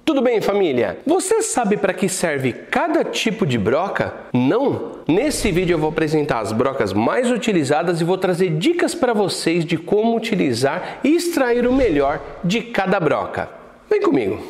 Tudo bem, família? Você sabe para que serve cada tipo de broca? Não? Nesse vídeo eu vou apresentar as brocas mais utilizadas e vou trazer dicas para vocês de como utilizar e extrair o melhor de cada broca. Vem comigo!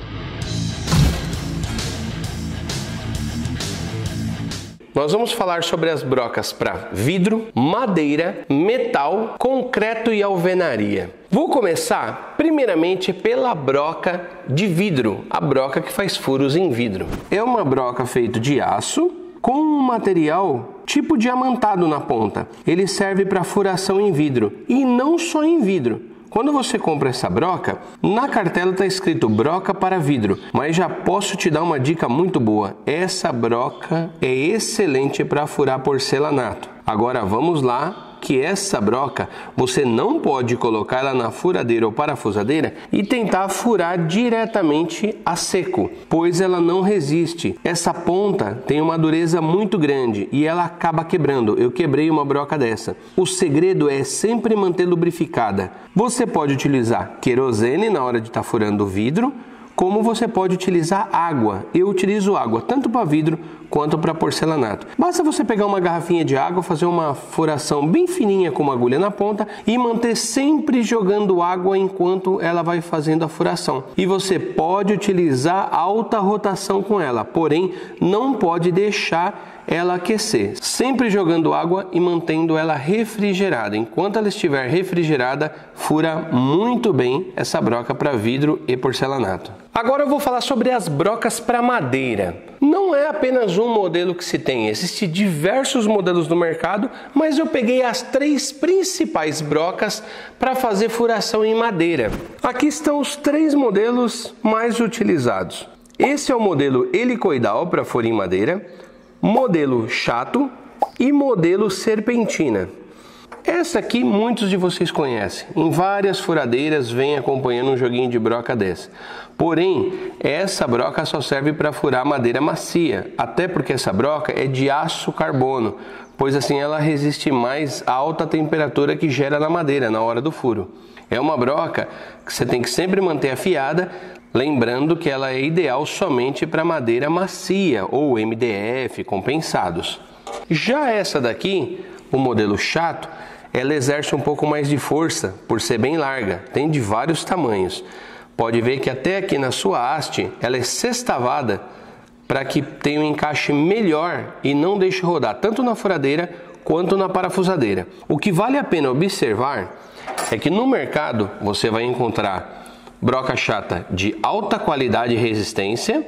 Nós vamos falar sobre as brocas para vidro, madeira, metal, concreto e alvenaria. Vou começar primeiramente pela broca de vidro, a broca que faz furos em vidro. É uma broca feita de aço com um material tipo diamantado na ponta. Ele serve para furação em vidro e não só em vidro. Quando você compra essa broca, na cartela está escrito broca para vidro, mas já posso te dar uma dica muito boa. Essa broca é excelente para furar porcelanato. Agora vamos lá, que essa broca você não pode colocar ela na furadeira ou parafusadeira e tentar furar diretamente a seco, pois ela não resiste. Essa ponta tem uma dureza muito grande e ela acaba quebrando. Eu quebrei uma broca dessa. O segredo é sempre manter lubrificada. Você pode utilizar querosene na hora de estar furando o vidro, como você pode utilizar água. Eu utilizo água tanto para vidro quanto para porcelanato. Basta você pegar uma garrafinha de água, fazer uma furação bem fininha com uma agulha na ponta e manter sempre jogando água enquanto ela vai fazendo a furação. E você pode utilizar alta rotação com ela, porém não pode deixar ela aquecer, sempre jogando água e mantendo ela refrigerada. Enquanto ela estiver refrigerada, fura muito bem essa broca para vidro e porcelanato. Agora eu vou falar sobre as brocas para madeira. Não é apenas um modelo que se tem, existem diversos modelos no mercado, mas eu peguei as 3 principais brocas para fazer furação em madeira. Aqui estão os 3 modelos mais utilizados. Esse é o modelo helicoidal para furar em madeira, modelo chato e modelo serpentina. Essa aqui muitos de vocês conhecem. Em várias furadeiras vem acompanhando um joguinho de broca dessa. Porém, essa broca só serve para furar madeira macia, até porque essa broca é de aço carbono, pois assim ela resiste mais à alta temperatura que gera na madeira na hora do furo. É uma broca que você tem que sempre manter afiada, lembrando que ela é ideal somente para madeira macia ou MDF compensados. Já essa daqui, o modelo chato, ela exerce um pouco mais de força por ser bem larga, tem de vários tamanhos. Pode ver que até aqui na sua haste ela é sextavada para que tenha um encaixe melhor e não deixe rodar tanto na furadeira quanto na parafusadeira. O que vale a pena observar é que no mercado você vai encontrar broca chata de alta qualidade e resistência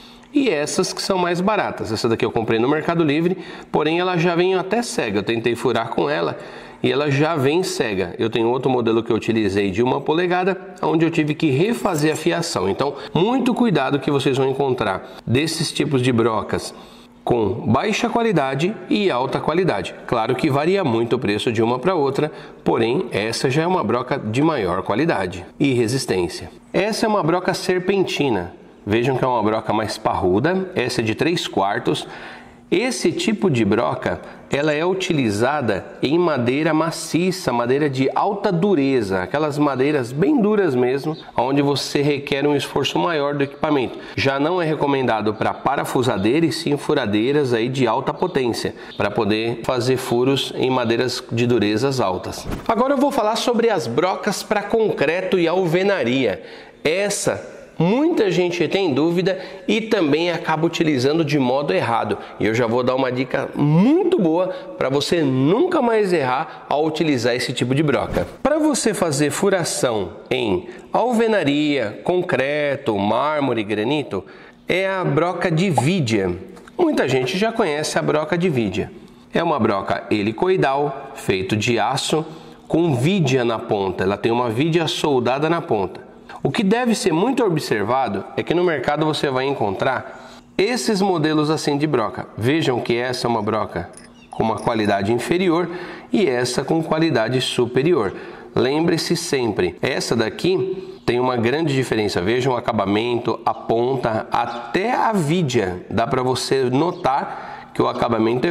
e essas que são mais baratas. Essa daqui eu comprei no Mercado Livre, porém ela já vem até cega. Eu tentei furar com ela e ela já vem cega. Eu tenho outro modelo que eu utilizei de 1 polegada, onde eu tive que refazer a fiação. Então, muito cuidado que vocês vão encontrar desses tipos de brocas com baixa qualidade e alta qualidade. Claro que varia muito o preço de uma para outra, porém essa já é uma broca de maior qualidade e resistência. Essa é uma broca serpentina. Vejam que é uma broca mais parruda, essa é de 3/4. Esse tipo de broca, ela é utilizada em madeira maciça, madeira de alta dureza, aquelas madeiras bem duras mesmo, onde você requer um esforço maior do equipamento. Já não é recomendado para parafusadeira e sim furadeiras aí de alta potência, para poder fazer furos em madeiras de durezas altas. Agora eu vou falar sobre as brocas para concreto e alvenaria. Muita gente tem dúvida e também acaba utilizando de modo errado. E eu já vou dar uma dica muito boa para você nunca mais errar ao utilizar esse tipo de broca. Para você fazer furação em alvenaria, concreto, mármore e granito, é a broca de vidia. Muita gente já conhece a broca de vidia. É uma broca helicoidal, feito de aço, com vidia na ponta. Ela tem uma vidia soldada na ponta. O que deve ser muito observado é que no mercado você vai encontrar esses modelos assim de broca. Vejam que essa é uma broca com uma qualidade inferior e essa com qualidade superior. Lembre-se sempre, essa daqui tem uma grande diferença. Vejam o acabamento, a ponta, até a vidia. Dá para você notar que o acabamento é outro.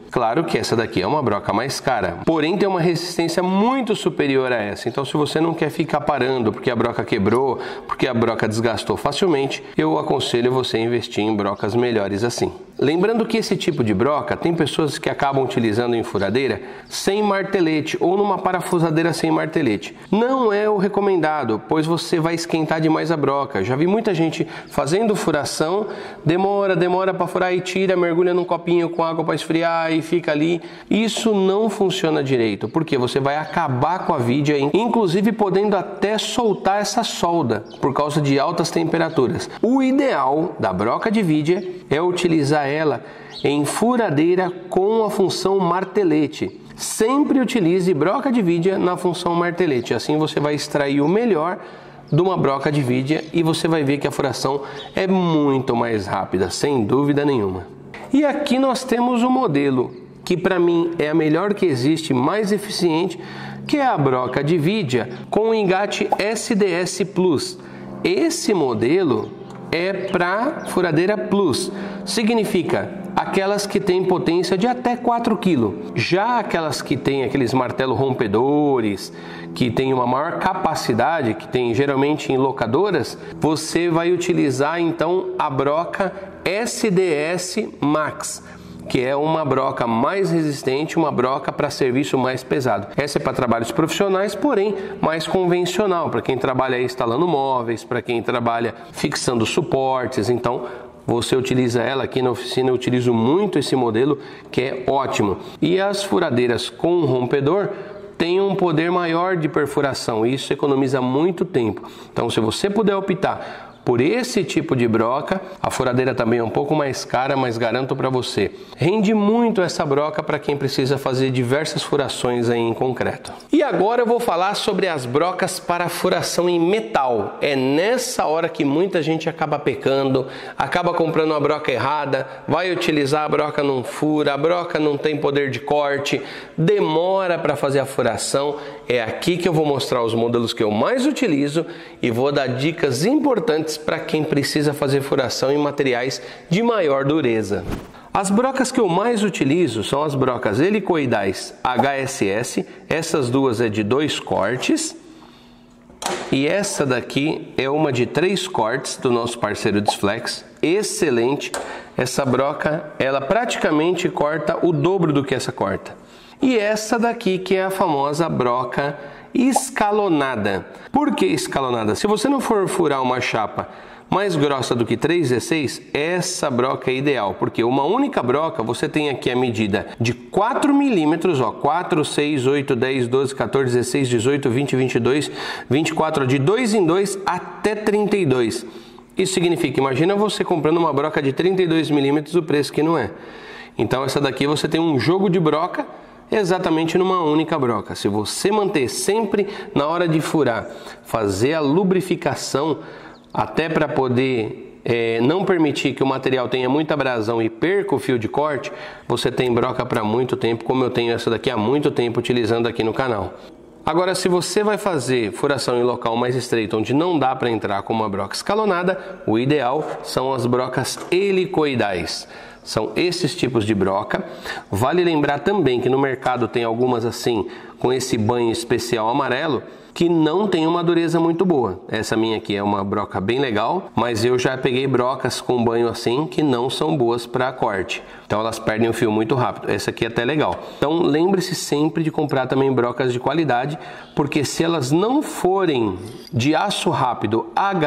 Claro que essa daqui é uma broca mais cara, porém tem uma resistência muito superior a essa. Então, se você não quer ficar parando porque a broca quebrou, porque a broca desgastou facilmente, eu aconselho você a investir em brocas melhores assim. Lembrando que esse tipo de broca tem pessoas que acabam utilizando em furadeira sem martelete ou numa parafusadeira sem martelete. Não é o recomendado, pois você vai esquentar demais a broca. Já vi muita gente fazendo furação, demora para furar e tira, mergulha num copinho com água para esfriar e fica ali. Isso não funciona direito, porque você vai acabar com a vidia, inclusive podendo até soltar essa solda por causa de altas temperaturas. O ideal da broca de vidia é utilizar ela em furadeira com a função martelete. Sempre utilize broca de vidia na função martelete, assim você vai extrair o melhor de uma broca de vidia e você vai ver que a furação é muito mais rápida, sem dúvida nenhuma. E aqui nós temos um modelo que para mim é a melhor que existe, mais eficiente, que é a broca de vidia com o engate SDS Plus. Esse modelo é para furadeira Plus, significa aquelas que têm potência de até 4 kg. Já aquelas que têm aqueles martelos rompedores, que tem uma maior capacidade, que tem geralmente em locadoras, você vai utilizar então a broca SDS Max, que é uma broca mais resistente, uma broca para serviço mais pesado. Essa é para trabalhos profissionais, porém mais convencional, para quem trabalha instalando móveis, para quem trabalha fixando suportes. Então você utiliza ela. Aqui na oficina eu utilizo muito esse modelo, que é ótimo. E as furadeiras com rompedor tem um poder maior de perfuração, e isso economiza muito tempo. Então, se você puder optar por esse tipo de broca, a furadeira também é um pouco mais cara, mas garanto para você, rende muito essa broca para quem precisa fazer diversas furações aí em concreto. E agora eu vou falar sobre as brocas para furação em metal. É nessa hora que muita gente acaba pecando, acaba comprando uma broca errada, vai utilizar a broca, não fura, a broca não tem poder de corte, demora para fazer a furação. É aqui que eu vou mostrar os modelos que eu mais utilizo e vou dar dicas importantes para quem precisa fazer furação em materiais de maior dureza. As brocas que eu mais utilizo são as brocas helicoidais HSS, essas duas é de 2 cortes, e essa daqui é uma de 3 cortes do nosso parceiro Disflex, excelente. Essa broca, ela praticamente corta o dobro do que essa corta. E essa daqui que é a famosa broca escalonada. Por que escalonada? Se você não for furar uma chapa mais grossa do que 3/16, essa broca é ideal, porque uma única broca você tem aqui a medida de 4 milímetros, 4, 6, 8, 10, 12, 14, 16, 18, 20, 22, 24, de 2 em 2 até 32. Isso significa, imagina você comprando uma broca de 32 milímetros, o preço que não é. Então essa daqui você tem um jogo de broca exatamente numa única broca. Se você manter sempre na hora de furar, fazer a lubrificação até para poder não permitir que o material tenha muita abrasão e perca o fio de corte, você tem broca para muito tempo, como eu tenho essa daqui há muito tempo utilizando aqui no canal. Agora, se você vai fazer furação em local mais estreito, onde não dá para entrar com uma broca escalonada, o ideal são as brocas helicoidais. São esses tipos de broca. Vale lembrar também que no mercado tem algumas assim, com esse banho especial amarelo, que não tem uma dureza muito boa. Essa minha aqui é uma broca bem legal, mas eu já peguei brocas com banho assim que não são boas para corte. Então elas perdem o fio muito rápido. Essa aqui é até legal. Então lembre-se sempre de comprar também brocas de qualidade, porque se elas não forem de aço rápido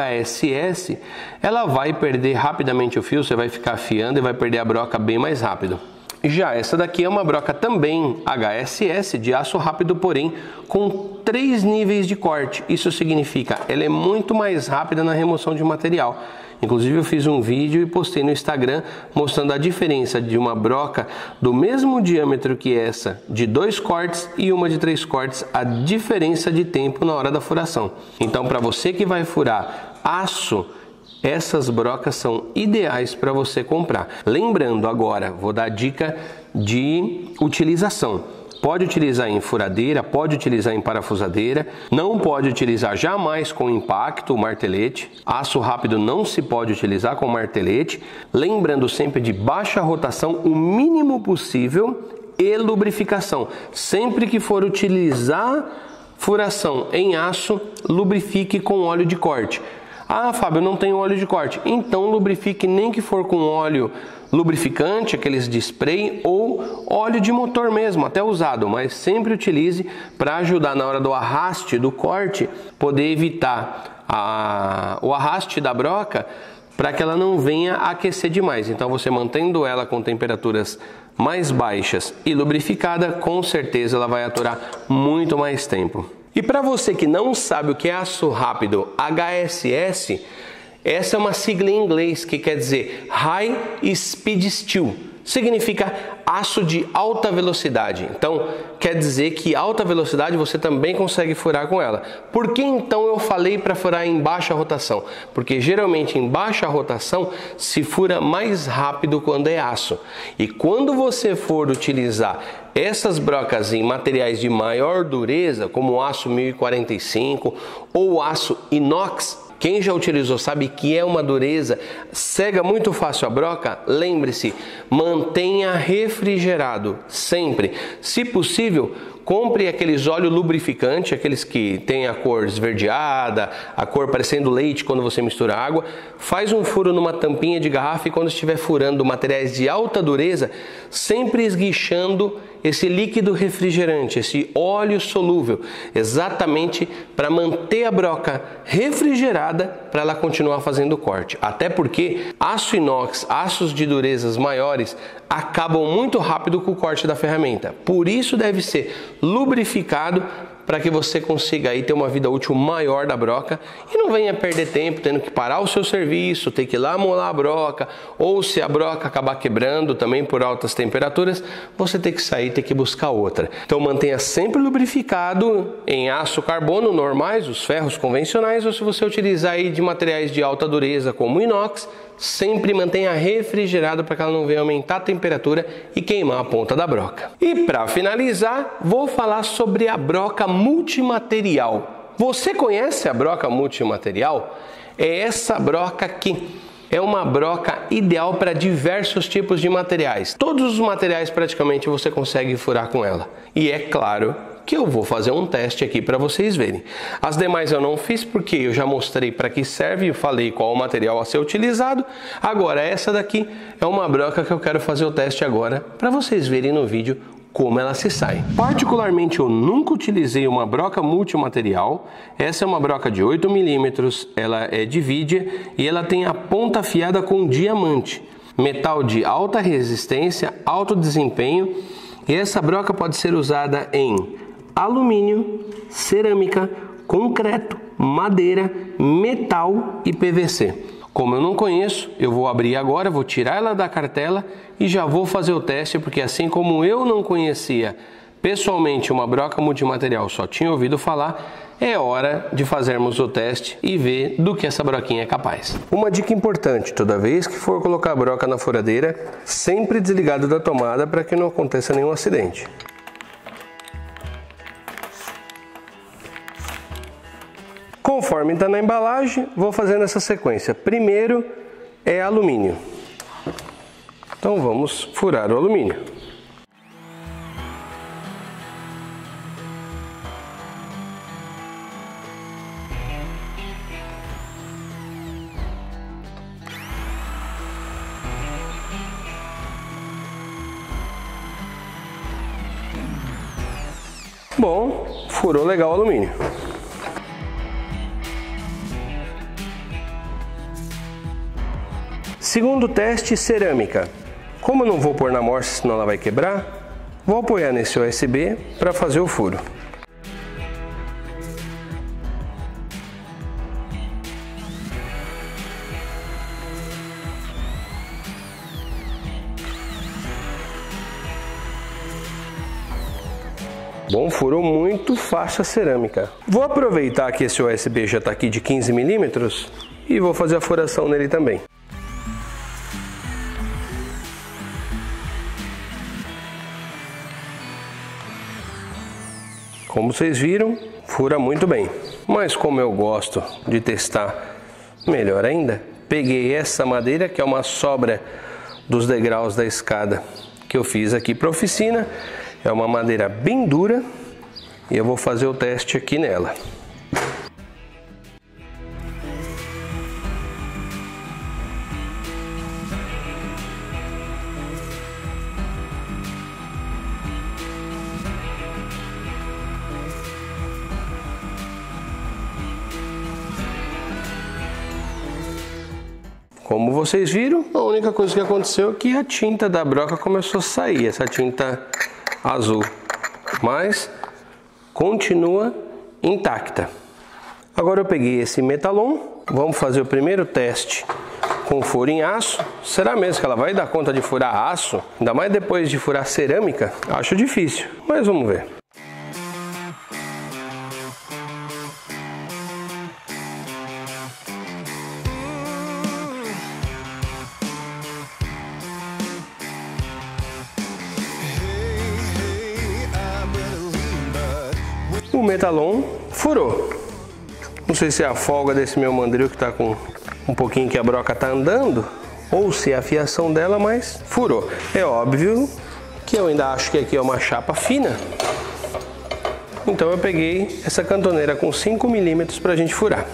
HSS, ela vai perder rapidamente o fio, você vai ficar afiando e vai perder a broca bem mais rápido. Já essa daqui é uma broca também HSS, de aço rápido, porém com 3 níveis de corte. Isso significa, ela é muito mais rápida na remoção de material. Inclusive eu fiz um vídeo e postei no Instagram mostrando a diferença de uma broca do mesmo diâmetro que essa, de 2 cortes, e uma de 3 cortes, a diferença de tempo na hora da furação. Então, para você que vai furar aço, essas brocas são ideais para você comprar. Lembrando agora, vou dar dica de utilização. pode utilizar em furadeira, pode utilizar em parafusadeira, não pode utilizar jamais com impacto, martelete. Aço rápido não se pode utilizar com martelete, lembrando sempre de baixa rotação, o mínimo possível, e lubrificação. Sempre que for utilizar furação em aço, lubrifique com óleo de corte. Ah, Fábio, eu não tenho óleo de corte. Então lubrifique nem que for com óleo lubrificante, aqueles de spray, ou óleo de motor mesmo, até usado, mas sempre utilize para ajudar na hora do arraste, do corte, poder evitar o arraste da broca, para que ela não venha aquecer demais. Então você mantendo ela com temperaturas mais baixas e lubrificada, com certeza ela vai aturar muito mais tempo. E para você que não sabe o que é aço rápido, HSS, essa é uma sigla em inglês que quer dizer High Speed Steel. Significa aço de alta velocidade. Então, quer dizer que alta velocidade você também consegue furar com ela. Por que então eu falei para furar em baixa rotação? Porque geralmente em baixa rotação se fura mais rápido quando é aço. E quando você for utilizar essas brocas em materiais de maior dureza, como o aço 1045 ou o aço inox, quem já utilizou sabe que é uma dureza, cega muito fácil a broca. Lembre-se, mantenha refrigerado sempre. Se possível, compre aqueles óleo lubrificante, aqueles que tem a cor esverdeada, a cor parecendo leite quando você mistura água. Faz um furo numa tampinha de garrafa e quando estiver furando materiais de alta dureza, sempre esguichando esse líquido refrigerante, esse óleo solúvel, exatamente para manter a broca refrigerada para ela continuar fazendo o corte. Até porque aço inox, aços de durezas maiores, acabam muito rápido com o corte da ferramenta. Por isso deve ser lubrificado para que você consiga aí ter uma vida útil maior da broca e não venha perder tempo tendo que parar o seu serviço, ter que ir lá molar a broca, ou se a broca acabar quebrando também por altas temperaturas, você tem que sair, ter que buscar outra. Então mantenha sempre lubrificado em aço carbono normais, os ferros convencionais, ou se você utilizar aí de materiais de alta dureza como inox, sempre mantenha refrigerado para que ela não venha aumentar a temperatura e queimar a ponta da broca. E para finalizar, vou falar sobre a broca multimaterial. Você conhece a broca multimaterial? É essa broca aqui. É uma broca ideal para diversos tipos de materiais. Todos os materiais praticamente você consegue furar com ela. E é claro que eu vou fazer um teste aqui para vocês verem. As demais eu não fiz porque eu já mostrei para que serve e falei qual o material a ser utilizado. Agora essa daqui é uma broca que eu quero fazer o teste agora para vocês verem no vídeo como ela se sai. Particularmente eu nunca utilizei uma broca multimaterial. Essa é uma broca de 8 milímetros, ela é de Vidia e ela tem a ponta afiada com diamante. Metal de alta resistência, alto desempenho. E essa broca pode ser usada em alumínio, cerâmica, concreto, madeira, metal e PVC. Como eu não conheço, eu vou abrir agora, vou tirar ela da cartela e já vou fazer o teste, porque assim como eu não conhecia pessoalmente uma broca multimaterial, só tinha ouvido falar, é hora de fazermos o teste e ver do que essa broquinha é capaz. Uma dica importante, toda vez que for colocar a broca na furadeira, sempre desligado da tomada para que não aconteça nenhum acidente. Conforme está na embalagem, vou fazendo essa sequência. Primeiro é alumínio. Então vamos furar o alumínio. Bom, furou legal o alumínio. Segundo teste, cerâmica. Como eu não vou pôr na morsa, senão ela vai quebrar, vou apoiar nesse USB para fazer o furo. Bom, furou muito fácil a cerâmica. Vou aproveitar que esse USB já está aqui de 15 milímetros e vou fazer a furação nele também. Como vocês viram, fura muito bem. Mas como eu gosto de testar melhor ainda, peguei essa madeira que é uma sobra dos degraus da escada que eu fiz aqui para a oficina. É uma madeira bem dura e eu vou fazer o teste aqui nela. Como vocês viram, a única coisa que aconteceu é que a tinta da broca começou a sair, essa tinta azul, mas continua intacta. Agora eu peguei esse metalon, vamos fazer o primeiro teste com furo em aço. Será mesmo que ela vai dar conta de furar aço? Ainda mais depois de furar cerâmica? Acho difícil, mas vamos ver. O metalon furou. Não sei se é a folga desse meu mandril que tá com um pouquinho que a broca tá andando, ou se é a fiação dela, mas furou. É óbvio que eu ainda acho que aqui é uma chapa fina. Então eu peguei essa cantoneira com 5 milímetros pra gente furar.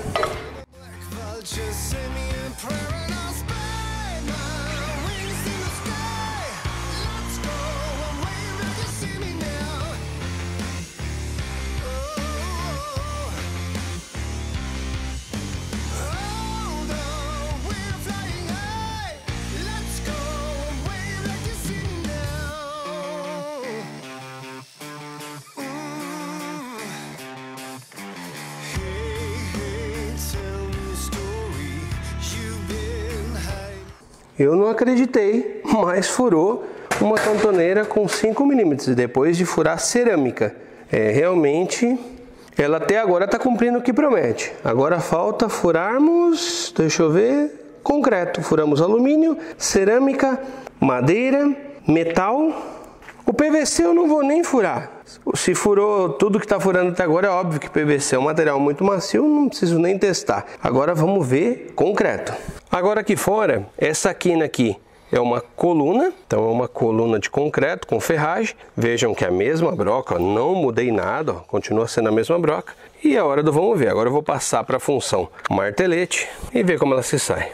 Eu não acreditei, mas furou uma cantoneira com 5 milímetros depois de furar cerâmica. Realmente, ela até agora está cumprindo o que promete. Agora falta furarmos, deixa eu ver, concreto. Furamos alumínio, cerâmica, madeira, metal. O PVC eu não vou nem furar. Se furou tudo que está furando até agora, é óbvio que PVC é um material muito macio, não preciso nem testar. Agora vamos ver concreto. Agora aqui fora, essa quina aqui é uma coluna, então é uma coluna de concreto com ferragem. Vejam que é a mesma broca, ó, não mudei nada, ó, continua sendo a mesma broca. E é hora do vamos ver. Agora eu vou passar para a função martelete e ver como ela se sai.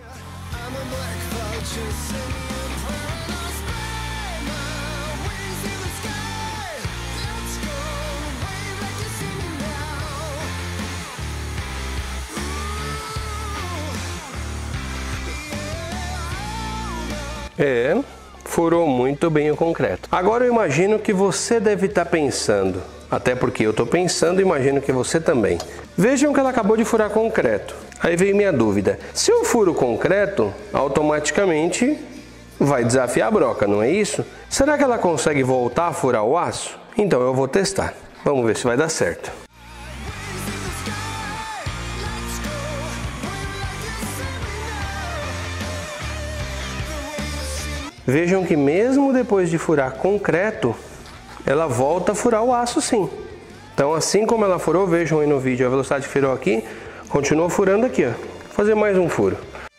Furou muito bem o concreto. Agora eu imagino que você deve estar pensando, até porque eu estou pensando, imagino que você também. Vejam que ela acabou de furar concreto. Aí veio minha dúvida. Se eu furo concreto, automaticamente vai desafiar a broca, não é isso? Será que ela consegue voltar a furar o aço? Então eu vou testar. Vamos ver se vai dar certo. Vejam que mesmo depois de furar concreto, ela volta a furar o aço sim. Então assim como ela furou, vejam aí no vídeo, a velocidade que furou aqui, continua furando aqui, ó. Vou fazer mais um furo.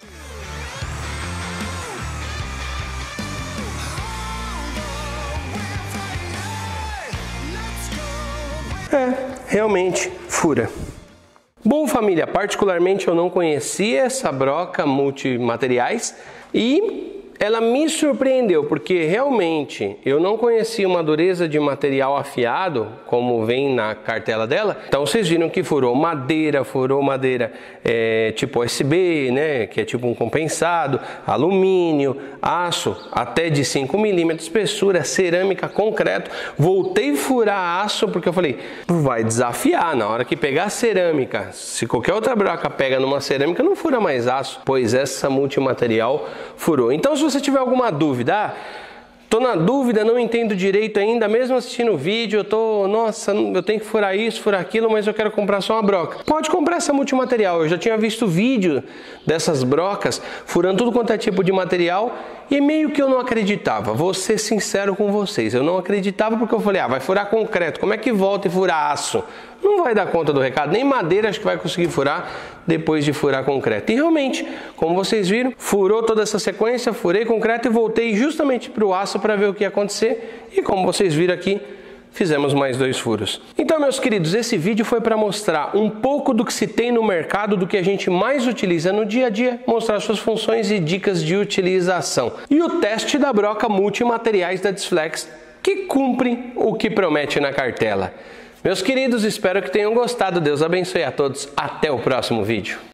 Realmente fura. Bom, família, particularmente eu não conhecia essa broca multimateriais e ela me surpreendeu, porque realmente eu não conhecia uma dureza de material afiado, como vem na cartela dela. Então vocês viram que furou madeira tipo USB, né, que é tipo um compensado, alumínio, aço, até de 5 milímetros, espessura, cerâmica, concreto. Voltei a furar aço porque eu falei, vai desafiar, na hora que pegar cerâmica, se qualquer outra broca pega numa cerâmica, não fura mais aço, pois essa multimaterial furou. Então se você tiver alguma dúvida, tô na dúvida, não entendo direito ainda, mesmo assistindo o vídeo, nossa, eu tenho que furar isso, furar aquilo, mas eu quero comprar só uma broca. Pode comprar essa multimaterial, eu já tinha visto vídeo dessas brocas, furando tudo quanto é tipo de material, e meio que eu não acreditava, vou ser sincero com vocês, eu não acreditava porque eu falei, vai furar concreto, como é que volta e furar aço? Não vai dar conta do recado, nem madeira acho que vai conseguir furar depois de furar concreto. E realmente, como vocês viram, furou toda essa sequência, furei concreto e voltei justamente para o aço para ver o que ia acontecer. E como vocês viram aqui, fizemos mais 2 furos. Então, meus queridos, esse vídeo foi para mostrar um pouco do que se tem no mercado, do que a gente mais utiliza no dia a dia, mostrar suas funções e dicas de utilização. E o teste da broca multimateriais da Disflex, que cumpre o que promete na cartela. Meus queridos, espero que tenham gostado. Deus abençoe a todos. Até o próximo vídeo.